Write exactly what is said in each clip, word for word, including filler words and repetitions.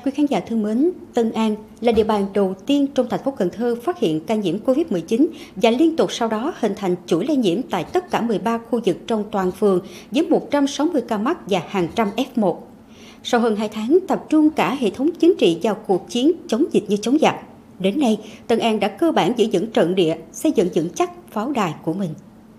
Quý khán giả thân mến, Tân An là địa bàn đầu tiên trong thành phố Cần Thơ phát hiện ca nhiễm Covid mười chín và liên tục sau đó hình thành chuỗi lây nhiễm tại tất cả mười ba khu vực trong toàn phường với một trăm sáu mươi ca mắc và hàng trăm ép một. Sau hơn hai tháng tập trung cả hệ thống chính trị vào cuộc chiến chống dịch như chống giặc, đến nay Tân An đã cơ bản giữ vững trận địa, xây dựng vững chắc pháo đài của mình.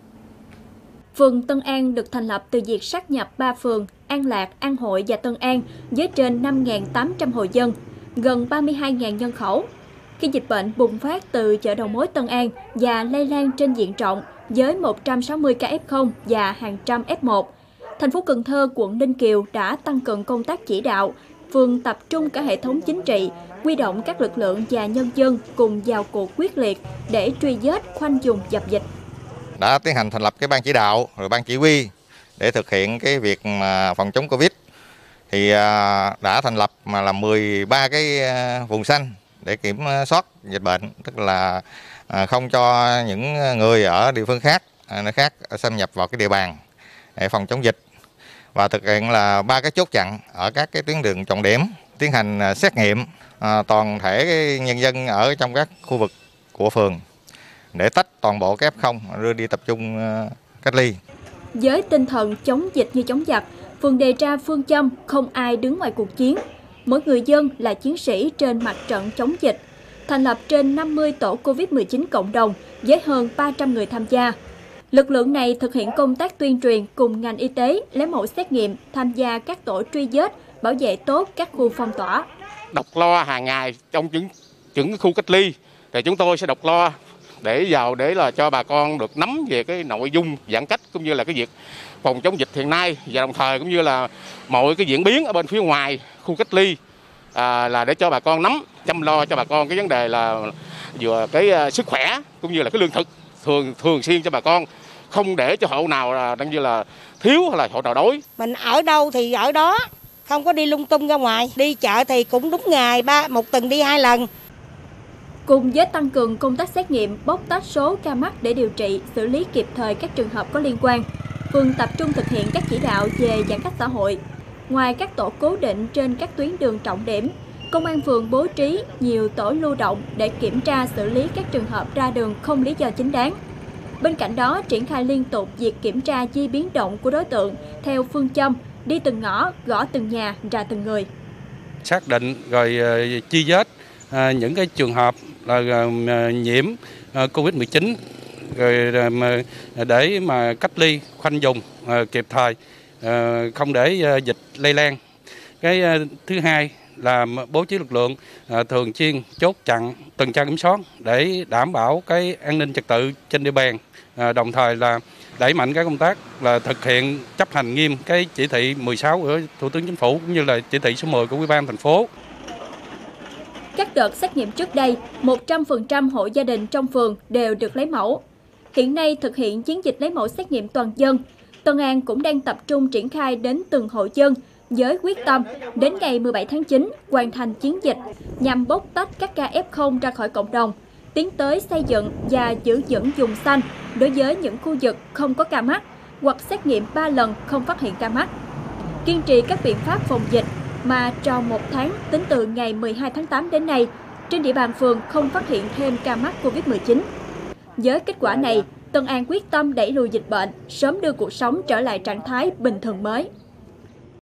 Phường Tân An được thành lập từ việc sáp nhập ba phường An Lạc, An Hội và Tân An với trên năm nghìn tám trăm hộ dân, gần ba mươi hai nghìn nhân khẩu. Khi dịch bệnh bùng phát từ chợ đầu mối Tân An và lây lan trên diện rộng với một trăm sáu mươi ca ép không và hàng trăm ép một, thành phố Cần Thơ, quận Ninh Kiều đã tăng cường công tác chỉ đạo, phường tập trung cả hệ thống chính trị, huy động các lực lượng và nhân dân cùng vào cuộc quyết liệt để truy vết, khoanh vùng dập dịch. Đã tiến hành thành lập cái ban chỉ đạo rồi ban chỉ huy để thực hiện cái việc mà phòng chống Covid, thì đã thành lập mà là mười ba cái vùng xanh để kiểm soát dịch bệnh, tức là không cho những người ở địa phương khác nơi khác xâm nhập vào cái địa bàn để phòng chống dịch, và thực hiện là ba cái chốt chặn ở các cái tuyến đường trọng điểm, tiến hành xét nghiệm toàn thể nhân dân ở trong các khu vực của phường để tách toàn bộ các ép không đưa đi tập trung cách ly. Với tinh thần chống dịch như chống giặc, phường đề ra phương châm không ai đứng ngoài cuộc chiến. Mỗi người dân là chiến sĩ trên mặt trận chống dịch, thành lập trên năm mươi tổ Covid mười chín cộng đồng với hơn ba trăm người tham gia. Lực lượng này thực hiện công tác tuyên truyền cùng ngành y tế lấy mẫu xét nghiệm, tham gia các tổ truy vết, bảo vệ tốt các khu phong tỏa. Độc lo hàng ngày trong những những khu cách ly thì chúng tôi sẽ độc lo để vào để là cho bà con được nắm về cái nội dung giãn cách cũng như là cái việc phòng chống dịch hiện nay, và đồng thời cũng như là mọi cái diễn biến ở bên phía ngoài khu cách ly à, là để cho bà con nắm, chăm lo cho bà con cái vấn đề là vừa cái sức khỏe cũng như là cái lương thực thường thường xuyên cho bà con, không để cho hộ nào là đang như là thiếu hay là hộ nào đói. Mình ở đâu thì ở đó, không có đi lung tung ra ngoài, đi chợ thì cũng đúng ngày, ba một tuần đi hai lần. Cùng với tăng cường công tác xét nghiệm, bóc tách số ca mắc để điều trị, xử lý kịp thời các trường hợp có liên quan, phường tập trung thực hiện các chỉ đạo về giãn cách xã hội. Ngoài các tổ cố định trên các tuyến đường trọng điểm, công an phường bố trí nhiều tổ lưu động để kiểm tra xử lý các trường hợp ra đường không lý do chính đáng. Bên cạnh đó, triển khai liên tục việc kiểm tra di biến động của đối tượng theo phương châm đi từng ngõ, gõ từng nhà, ra từng người. Xác định rồi uh, chi vết uh, những cái trường hợp là uh, nhiễm uh, Covid mười chín rồi uh, để mà cách ly, khoanh vùng uh, kịp thời, uh, không để uh, dịch lây lan. Cái uh, thứ hai là bố trí lực lượng uh, thường xuyên chốt chặn, tuần tra kiểm soát để đảm bảo cái an ninh trật tự trên địa bàn, uh, đồng thời là đẩy mạnh các công tác là thực hiện chấp hành nghiêm cái chỉ thị mười sáu của Thủ tướng Chính phủ cũng như là chỉ thị số mười của Ủy ban thành phố. Các đợt xét nghiệm trước đây, một trăm phần trăm hộ gia đình trong phường đều được lấy mẫu. Hiện nay thực hiện chiến dịch lấy mẫu xét nghiệm toàn dân, Tân An cũng đang tập trung triển khai đến từng hộ dân với quyết tâm đến ngày mười bảy tháng chín hoàn thành chiến dịch nhằm bóc tách các ca ép không ra khỏi cộng đồng, tiến tới xây dựng và giữ vững vùng xanh đối với những khu vực không có ca mắc hoặc xét nghiệm ba lần không phát hiện ca mắc. Kiên trì các biện pháp phòng dịch mà trong một tháng tính từ ngày mười hai tháng tám đến nay, trên địa bàn phường không phát hiện thêm ca mắc Covid mười chín. Với kết quả này, Tân An quyết tâm đẩy lùi dịch bệnh, sớm đưa cuộc sống trở lại trạng thái bình thường mới.